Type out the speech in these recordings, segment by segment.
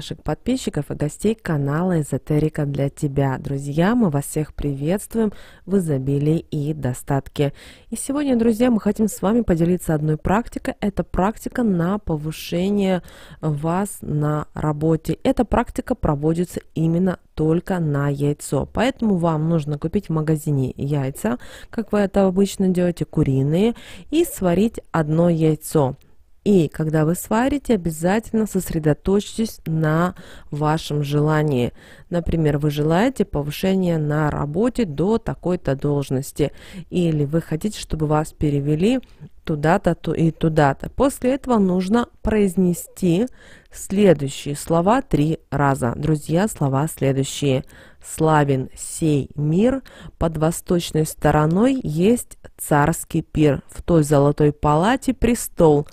наших подписчиков и гостей канала Эзотерика для тебя. Друзья, мы вас всех приветствуем в изобилии и достатке. И сегодня, друзья, мы хотим с вами поделиться одной практикой. Это практика на повышение вас на работе. Эта практика проводится именно только на яйцо. Поэтому вам нужно купить в магазине яйца, как вы это обычно делаете, куриные, и сварить одно яйцо. И когда вы сварите, обязательно сосредоточьтесь на вашем желании. Например, вы желаете повышения на работе до такой-то должности. Или вы хотите, чтобы вас перевели туда-то и туда-то. После этого нужно произнести следующие слова 3 раза. Друзья, слова следующие. Славен сей мир, под восточной стороной есть царский пир. В той золотой палате престол.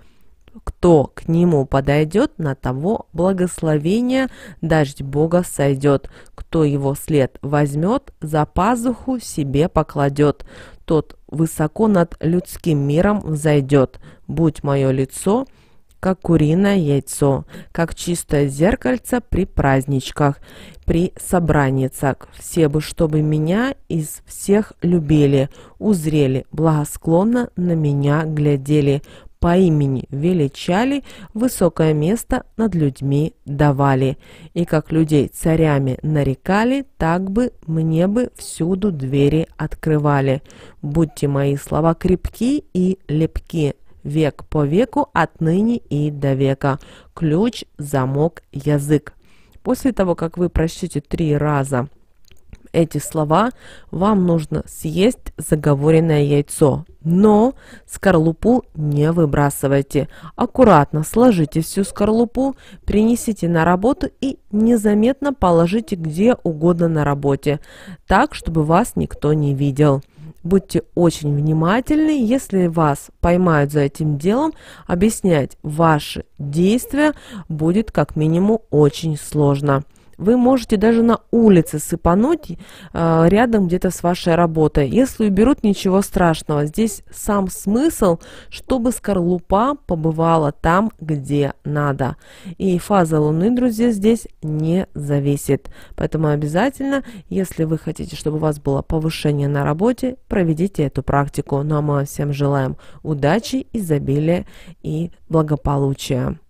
Кто к нему подойдет, на того благословение дождь Бога сойдет. Кто его след возьмет, за пазуху себе покладет. Тот высоко над людским миром взойдет. Будь мое лицо, как куриное яйцо, как чистое зеркальце при праздничках, при собраницах. Все бы, чтобы меня из всех любили, узрели, благосклонно на меня глядели. По имени величали, высокое место над людьми давали. И как людей царями нарекали, так бы мне бы всюду двери открывали. Будьте мои слова крепки и лепки, век по веку, отныне и до века. Ключ, замок, язык. После того, как вы прочтете 3 раза эти слова, вам нужно съесть заговоренное яйцо, но скорлупу не выбрасывайте. Аккуратно сложите всю скорлупу, принесите на работу и незаметно положите где угодно на работе, так, чтобы вас никто не видел. Будьте очень внимательны, если вас поймают за этим делом, объяснять ваши действия будет как минимум очень сложно. Вы можете даже на улице сыпануть рядом где-то с вашей работой. Если уберут, ничего страшного. Здесь сам смысл, чтобы скорлупа побывала там, где надо. И фаза Луны, друзья, здесь не зависит. Поэтому обязательно, если вы хотите, чтобы у вас было повышение на работе, проведите эту практику. Ну а мы всем желаем удачи, изобилия и благополучия.